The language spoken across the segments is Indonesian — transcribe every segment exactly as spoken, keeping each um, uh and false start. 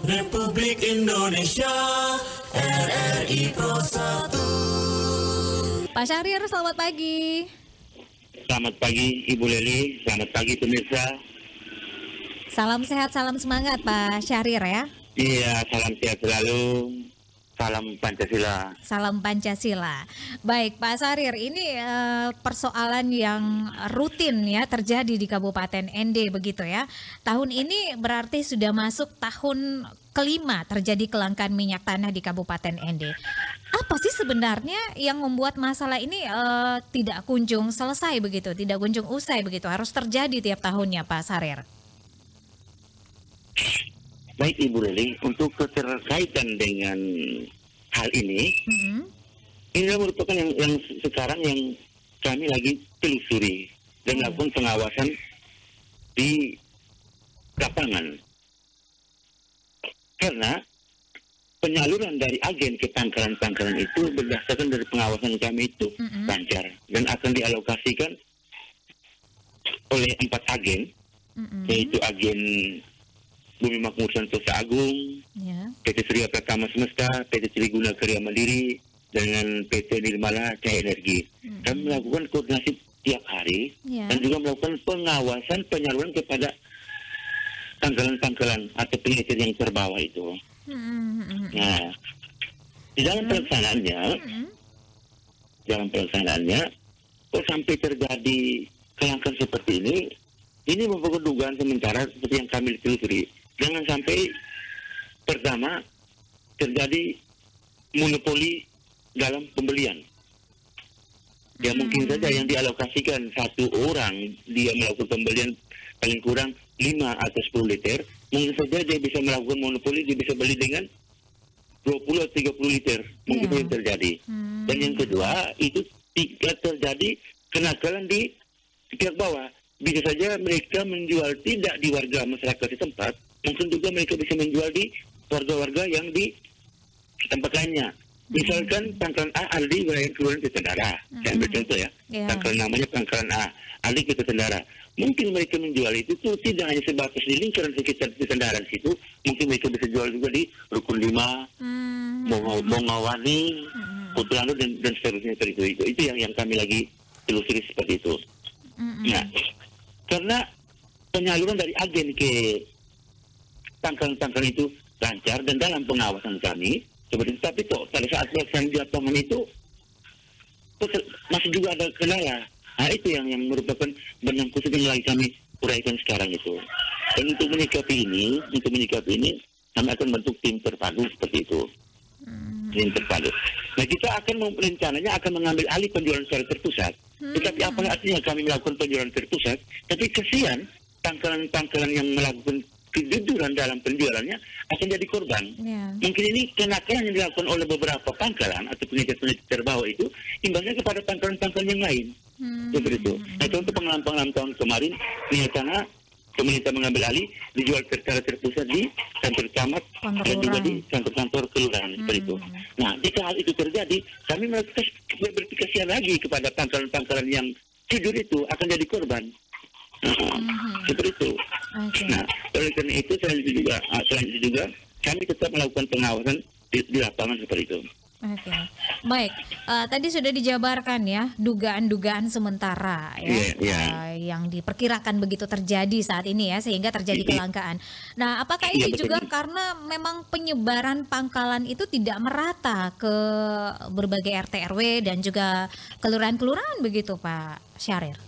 Republik Indonesia, R R I Pro satu. Pak Syahrir, selamat pagi. Selamat pagi Ibu Leli, selamat pagi pemirsa. Salam sehat, salam semangat Pak Syahrir ya. Iya, salam sehat selalu. Salam Pancasila. Salam Pancasila. Baik Pak Syahrir, ini uh, persoalan yang rutin ya terjadi di Kabupaten N D begitu ya. Tahun ini berarti sudah masuk tahun kelima terjadi kelangkaan minyak tanah di Kabupaten N D. Apa sih sebenarnya yang membuat masalah ini uh, tidak kunjung selesai begitu, tidak kunjung usai begitu, harus terjadi tiap tahunnya Pak Syahrir? Baik Ibu Leli, untuk keterkaitan dengan hal ini, mm-hmm. ini merupakan yang, yang sekarang yang kami lagi telusuri dan melakukan pengawasan di lapangan. Karena penyaluran dari agen ke pangkalan-pangkalan itu berdasarkan dari pengawasan kami itu mm-hmm. lancar dan akan dialokasikan oleh empat agen, mm-hmm. yaitu agen Bumi Makmur Santosa Agung, yeah. P T Surya Pratama Semesta, P T Triguna Karya Mandiri, dengan P T Nirmala Cahaya Energi. Mm-hmm. Kami melakukan koordinasi tiap hari yeah. dan juga melakukan pengawasan penyaluran kepada pangkalan-pangkalan atau penyetir yang terbawah itu. Mm-hmm. Nah, di dalam pelaksanaannya, mm-hmm. dalam pelaksanaannya, kok sampai terjadi kelangkaan seperti ini? Ini merupakan dugaan sementara seperti yang kami telusuri. Jangan sampai pertama terjadi monopoli dalam pembelian. Ya hmm. mungkin saja yang dialokasikan satu orang dia melakukan pembelian paling kurang lima atau sepuluh liter. Mungkin saja dia bisa melakukan monopoli, dia bisa beli dengan dua puluh atau tiga puluh liter. Mungkin yeah. itu terjadi. Hmm. Dan yang kedua itu tidak terjadi kenakalan di pihak bawah. Bisa saja mereka menjual tidak di warga masyarakat di tempat, mungkin juga mereka bisa menjual di warga-warga yang di tempat lainnya. Misalkan pangkalan A ada di wilayah kelurahan Jatinegara, mm-hmm. saya ambil contoh ya, yeah. pangkalan namanya pangkalan A, ada di Jatinegara. Mungkin mereka menjual itu tuh tidak hanya sebatas di lingkaran sekitar Jatinegara di situ, mungkin mereka bisa jual juga di Rukun lima, mm-hmm. Bongawani, mm-hmm. Putrano dan, dan seterusnya seperti itu. itu. Itu yang yang kami lagi telusuri seperti itu. Mm-hmm. Nah, karena penyaluran dari agen ke pangkalan-pangkalan itu lancar dan dalam pengawasan kami seperti itu, tapi kok pada saat pelaksanaan di lapangan itu masih juga ada kendala. Nah itu yang yang merupakan benang khusus yang lagi kami uraikan sekarang itu. Dan untuk menyikapi ini, untuk menyikapi ini kami akan bentuk tim terpadu seperti itu. Hmm. Tim terpadu. Nah kita akan rencananya akan mengambil alih penjualan secara terpusat. Hmm. Tetapi apa artinya kami melakukan penjualan terpusat? Tapi kesian pangkalan-pangkalan yang melakukan kejujuran dalam penjualannya akan jadi korban. Yeah. Mungkin ini kenakalan yang dilakukan oleh beberapa pangkalan atau penyedia-penyedia terbawah itu imbasnya kepada pangkalan-pangkalan yang lain. Hmm. Seperti itu. Nah contoh pengalaman-pengalaman tahun kemarin, minyak tanah pemerintah mengambil alih dijual secara terpusat di kantor camat dan juga di kantor-kantor kelurahan hmm. seperti itu. Nah, jika hal itu terjadi, kami melakukan berpikir lagi kepada pangkalan-pangkalan yang jujur itu akan jadi korban. Nah, hmm. seperti itu. Okay. Nah, oleh karena itu selain itu juga, selain itu juga kami tetap melakukan pengawasan di, di lapangan seperti itu. Oke, okay. Baik. Uh, tadi sudah dijabarkan ya dugaan-dugaan sementara ya yeah, yeah. Uh, yang diperkirakan begitu terjadi saat ini ya sehingga terjadi kelangkaan. Nah, apakah ini yeah, juga karena memang penyebaran pangkalan itu tidak merata ke berbagai R T R W dan juga kelurahan-kelurahan begitu, Pak Syahrir?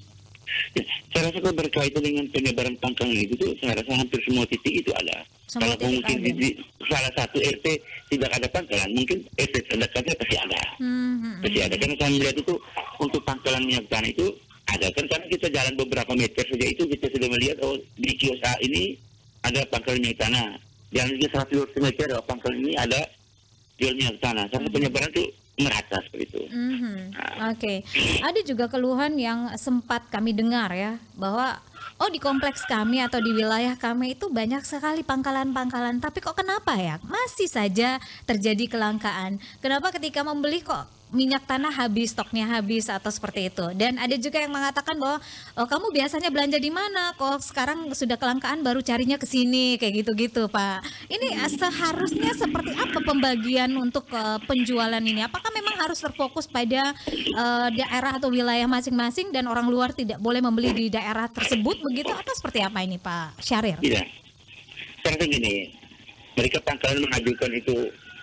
Ya, saya rasa kalau berkaitan dengan penyebaran pangkalan itu tuh saya rasa hampir semua titik itu ada. Semua kalau mungkin di, di salah satu R T tidak ada pangkalan, mungkin R T terdekatnya pasti ada. Hmm, pasti ada. Karena kami lihat itu untuk pangkalan minyak tanah itu ada. Kan karena kita jalan beberapa meter saja itu kita sudah melihat oh di kios A ini ada pangkalan minyak tanah. Jalan juga seratus meter oh, pangkalan ini ada jual minyak tanah. Karena penyebaran itu merata seperti itu. Mm-hmm. Nah. Oke, okay. Ada juga keluhan yang sempat kami dengar ya bahwa oh di kompleks kami atau di wilayah kami itu banyak sekali pangkalan-pangkalan, tapi kok kenapa ya masih saja terjadi kelangkaan? Kenapa ketika membeli kok minyak tanah habis, stoknya habis atau seperti itu. Dan ada juga yang mengatakan bahwa oh, kamu biasanya belanja di mana? Kok sekarang sudah kelangkaan baru carinya ke sini kayak gitu-gitu, Pak. Ini uh, seharusnya seperti apa pembagian untuk uh, penjualan ini? Apakah memang harus terfokus pada uh, daerah atau wilayah masing-masing dan orang luar tidak boleh membeli di daerah tersebut begitu atau seperti apa ini, Pak Syahrir? Tidak. Sekarang gini, mereka pangkalan mengajukan itu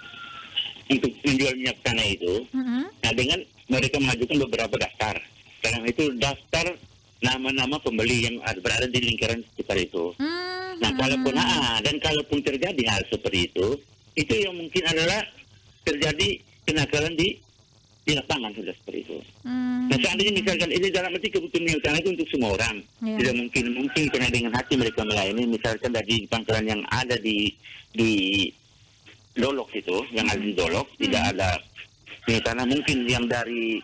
untuk menjual minyak tanah itu. Mm-hmm. Nah, dengan mereka mengajukan beberapa daftar. Sekarang itu daftar nama-nama pembeli yang berada di lingkaran sekitar itu. Mm-hmm. Nah, kalaupun ah, dan kalaupun terjadi hal seperti itu, itu yang mungkin adalah terjadi kenakalan di di lapangan sudah seperti itu. Hmm. Nah, seandainya misalkan ini dalam arti kebutuhan minyak tanah itu untuk semua orang, yeah. tidak mungkin mungkin karena dengan hati mereka melayani, misalkan dari pangkalan yang ada di di Dolok itu, yang ada di Dolok, hmm. tidak ada minyak tanah, mungkin yang dari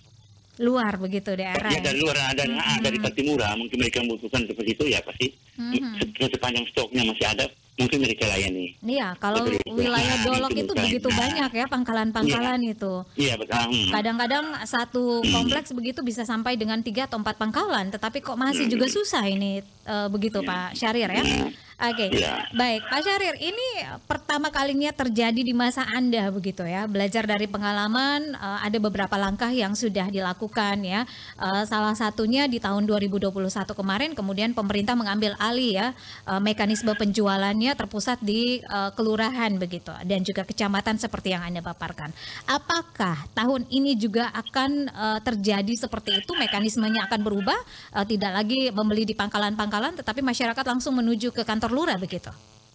luar begitu daerah. Ya, dari luar ada, hmm. nah, dari Patimura, mungkin mereka membutuhkan seperti itu ya pasti. Hmm. Sepanjang stoknya masih ada, mungkin mereka layani. Iya, kalau betul, wilayah nah, Dolok itu, itu begitu nah, banyak ya pangkalan-pangkalan iya, itu. Iya, betul. Kadang-kadang satu kompleks begitu bisa sampai dengan tiga atau empat pangkalan, tetapi kok masih juga susah ini uh, begitu Pak Syahrir ya. Oke, okay. ya. Baik Pak Syahrir, ini pertama kalinya terjadi di masa Anda begitu ya. Belajar dari pengalaman, uh, ada beberapa langkah yang sudah dilakukan ya. Uh, salah satunya di tahun dua ribu dua puluh satu kemarin, kemudian pemerintah mengambil alih ya uh, mekanisme penjualannya terpusat di uh, kelurahan begitu dan juga kecamatan seperti yang Anda paparkan. Apakah tahun ini juga akan uh, terjadi seperti itu? Mekanismenya akan berubah, uh, tidak lagi membeli di pangkalan-pangkalan, tetapi masyarakat langsung menuju ke kantor lurah begitu?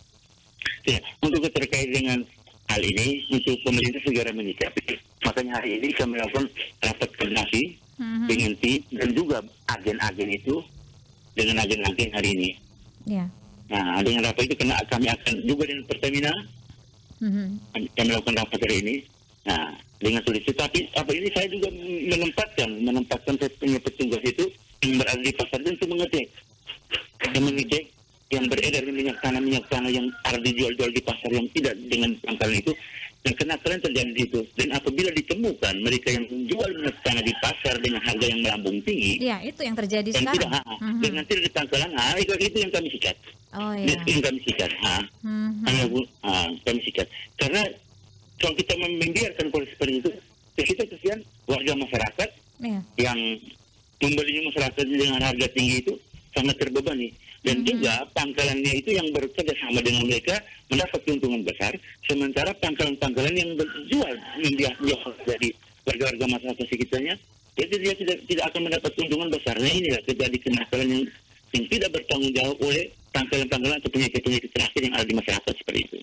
Ya, untuk terkait dengan hal ini, untuk pemerintah segera menyikapi. Makanya hari ini kami melakukan rapat koordinasi mm-hmm. dengan tim dan juga agen-agen itu dengan agen-agen hari ini. Ya. Nah, dengan rapat itu karena kami akan juga dengan Pertamina, mm-hmm. kami melakukan rapat hari ini. Nah, dengan solusi. Tapi apa ini saya juga menempatkan, menempatkan petugas itu yang berada di pasar dan untuk mengecek, dan mengecek yang beredar minyak tanah minyak tanah yang ada dijual-jual di pasar yang tidak dengan pangkalan itu, dan kenakalan terjadi di itu. Dan apabila ditemukan mereka yang menjual minyak tanah di pasar dengan harga yang melambung tinggi, ya itu yang terjadi dan sekarang. Tidak, mm-hmm. dengan tidak di pangkalan, nah, itu, itu yang kami sikat. Oh iya. Itu yang kami sikat. Ha. Mm-hmm. Ha, kami sikat. Karena kalau kita membiarkan polisi seperti itu, kita kesian warga masyarakat yeah. yang membelinya masyarakat dengan harga tinggi itu sangat terbebani. Dan mm-hmm. juga pangkalannya itu yang bekerja sama dengan mereka mendapat keuntungan besar, sementara pangkalan-pangkalan yang berjual menjual dari warga-warga masyarakat sekitarnya, itu dia tidak tidak akan mendapat keuntungan besar. Nah, inilah terjadi kenakalan yang, yang tidak bertanggung jawab oleh pangkalan-pangkalan atau penyakit-penyakit terakhir yang ada di masyarakat seperti itu.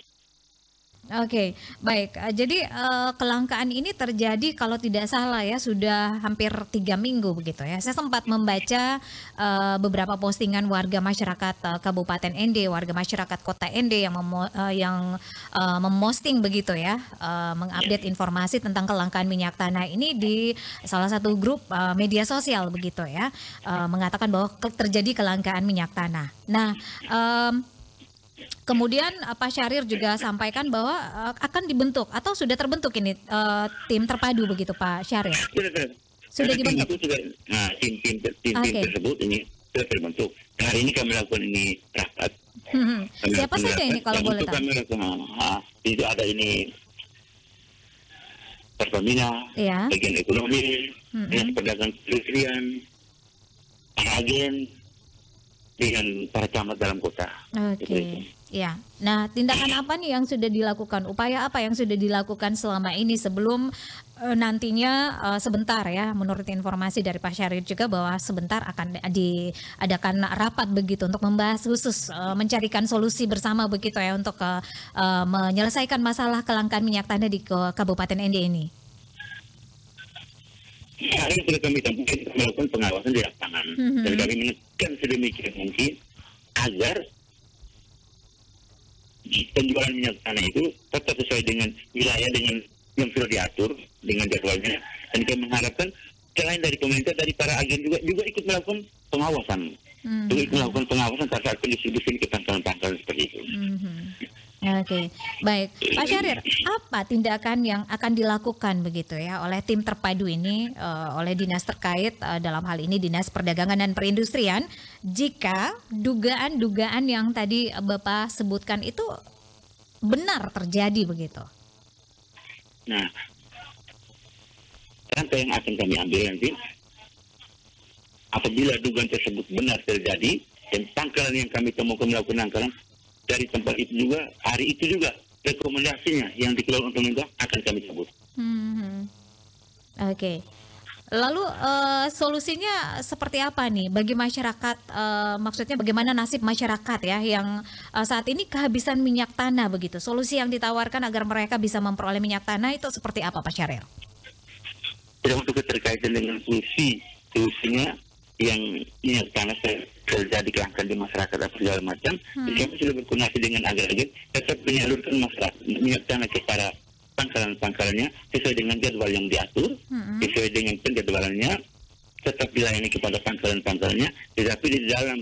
Oke, baik. Jadi uh, kelangkaan ini terjadi kalau tidak salah ya sudah hampir tiga minggu begitu ya. Saya sempat membaca uh, beberapa postingan warga masyarakat uh, Kabupaten N D, warga masyarakat Kota N D yang memo, uh, yang uh, memposting begitu ya, uh, mengupdate informasi tentang kelangkaan minyak tanah ini di salah satu grup uh, media sosial begitu ya, uh, mengatakan bahwa terjadi kelangkaan minyak tanah. Nah. Um, Kemudian Pak Syahrir juga sampaikan bahwa uh, akan dibentuk atau sudah terbentuk ini uh, tim terpadu begitu Pak Syahrir? Sudah, sudah. Sudah dibentuk. Tim, sudah, nah, tim tim tim, okay. tim tersebut ini sudah terbentuk. Hari ini kami lakukan ini rapat. Hmm. Siapa saja ini kalau boleh tahu? Kami lakukan, nah, itu ada ini Pertamina, ya. Bagian ekonomi, hmm. dengan pedagang perindustrian, agen, dengan para camat dalam kota. Oke. Okay. Ya. Nah, tindakan apa nih yang sudah dilakukan? Upaya apa yang sudah dilakukan selama ini sebelum uh, nantinya uh, sebentar ya, menurut informasi dari Pak Syahrir juga bahwa sebentar akan diadakan rapat begitu untuk membahas khusus uh, mencarikan solusi bersama begitu ya untuk uh, uh, menyelesaikan masalah kelangkaan minyak tanah di Kabupaten N D ini. Hari ini sudah kami sampaikan melakukan pengawasan di lapangan, mm-hmm. dan kami menekan sedemikian mungkin agar penjualan minyak tanah itu tetap sesuai dengan wilayah dengan yang sudah diatur dengan jadwalnya, dan kami mengharapkan selain dari pemerintah, dari para agen juga juga ikut melakukan pengawasan, mm-hmm. juga ikut melakukan pengawasan pada saat pendistribusi ke pangkalan-pangkalan seperti itu. Mm-hmm. Oke, Oke, baik. Pak Syahrir, apa tindakan yang akan dilakukan begitu ya oleh tim terpadu ini, uh, oleh dinas terkait, uh, dalam hal ini Dinas Perdagangan dan Perindustrian, jika dugaan-dugaan yang tadi Bapak sebutkan itu benar terjadi begitu? Nah, langkah yang akan kami ambil nanti, apabila dugaan tersebut benar terjadi, dan pangkalan yang kami temukan melakukan pangkalan, dari tempat itu juga, hari itu juga rekomendasinya yang dikeluarkan pemerintah akan kami cabut. Hmm. Oke. Okay. Lalu uh, solusinya seperti apa nih bagi masyarakat? Uh, maksudnya bagaimana nasib masyarakat ya yang uh, saat ini kehabisan minyak tanah begitu? Solusi yang ditawarkan agar mereka bisa memperoleh minyak tanah itu seperti apa, Pak Syahrir? Tidak untuk keterkaitan dengan solusi, solusinya yang minyak tanah terjadi kelangkaan di masyarakat atau segala macam, hmm. kami sudah berkoordinasi dengan agen-agen tetap menyalurkan masyarakat minyak tanah kepada pangkalan-pangkalannya sesuai dengan jadwal yang diatur, hmm. sesuai dengan penjadwalannya, tetap dilayani kepada pangkalan-pangkalannya, tetapi di dalam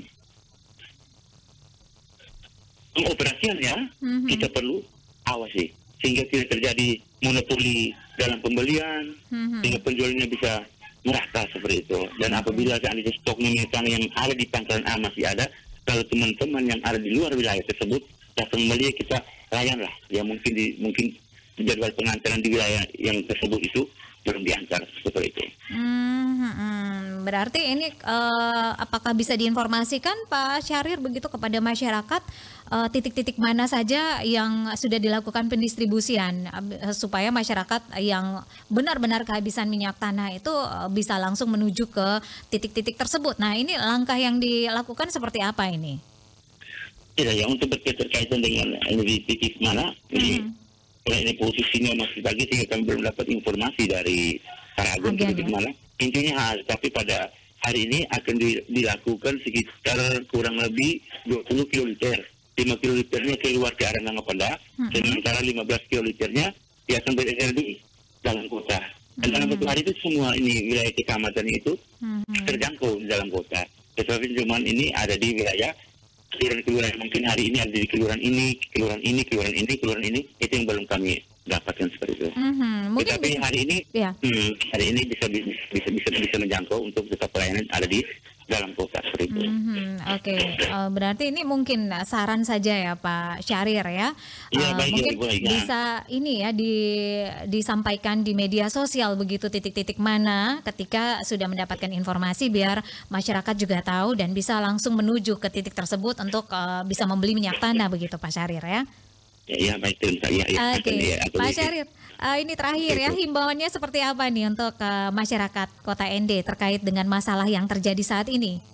pengoperasiannya hmm. kita perlu awasi sehingga tidak terjadi monopoli dalam pembelian, hmm. sehingga penjualnya bisa merata seperti itu. Dan apabila ada stok minyak tanah yang ada di pangkalan A masih ada, kalau teman-teman yang ada di luar wilayah tersebut datang membeli, kita layanlah. Ya mungkin di mungkin jadwal pengantaran di wilayah yang tersebut itu belum diantar seperti itu. Hmm, hmm. Berarti ini uh, apakah bisa diinformasikan Pak Syahrir begitu kepada masyarakat uh, titik-titik mana saja yang sudah dilakukan pendistribusian uh, supaya masyarakat yang benar-benar kehabisan minyak tanah itu uh, bisa langsung menuju ke titik-titik tersebut. Nah, ini langkah yang dilakukan seperti apa ini? Tidak ya, untuk berkaitan dengan ini titik mana ini. Hmm. Karena ini posisinya masih pagi sehingga kami belum dapat informasi dari para agen titik mana. Intinya, tapi pada hari ini akan di, dilakukan sekitar kurang lebih dua puluh kiloliter. lima kiloliternya keluar ke arah Nangapanda, hmm. sementara lima belas kiloliternya dia akan beredar di dalam kota. Dan hmm. dalam satu hari itu semua ini wilayah kecamatan itu hmm. terjangkau di dalam kota. Tetapi cuman ini ada di wilayah kelurahan-kelurahan, mungkin hari ini ada di kelurahan ini, kelurahan ini, kelurahan ini, kelurahan ini, itu yang belum kami dapatkan seperti itu. Mm-hmm. Tetapi bisa, hari ini, ya. hmm, hari ini bisa bisa bisa bisa, bisa menjangkau untuk tetap pelayanan ada di dalam kota seperti itu. Mm-hmm. Oke, okay. uh, berarti ini mungkin saran saja ya Pak Syahrir ya. Iya, uh, baik, mungkin baik, bisa ini ya di, disampaikan di media sosial begitu titik-titik mana ketika sudah mendapatkan informasi biar masyarakat juga tahu dan bisa langsung menuju ke titik tersebut untuk uh, bisa membeli minyak tanah begitu Pak Syahrir ya. Ya, ya baik, ya, ya, Oke, okay. ya, Pak Syahrir, uh, ini terakhir ya, himbauannya seperti apa nih untuk uh, masyarakat Kota N D terkait dengan masalah yang terjadi saat ini?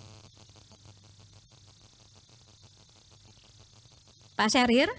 Pak Syahrir?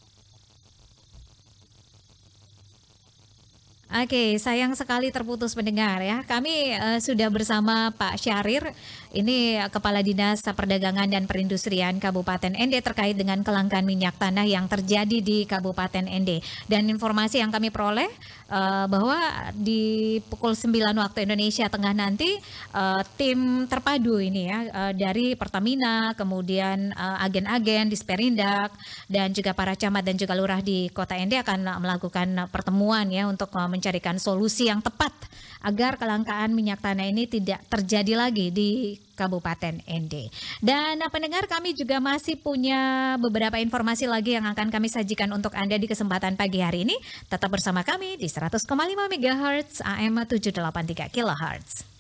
Oke, sayang sekali terputus mendengar ya. Kami uh, sudah bersama Pak Syahrir, ini Kepala Dinas Perdagangan dan Perindustrian Kabupaten N D terkait dengan kelangkaan minyak tanah yang terjadi di Kabupaten N D. Dan informasi yang kami peroleh uh, bahwa di pukul sembilan waktu Indonesia Tengah nanti uh, tim terpadu ini ya uh, dari Pertamina, kemudian uh, agen-agen di Sperindak dan juga para camat dan juga lurah di Kota N D akan melakukan pertemuan ya untuk uh, mencarikan solusi yang tepat agar kelangkaan minyak tanah ini tidak terjadi lagi di Kabupaten N D. Dan pendengar, kami juga masih punya beberapa informasi lagi yang akan kami sajikan untuk Anda di kesempatan pagi hari ini. Tetap bersama kami di seratus koma lima megahertz A M tujuh delapan tiga kilohertz.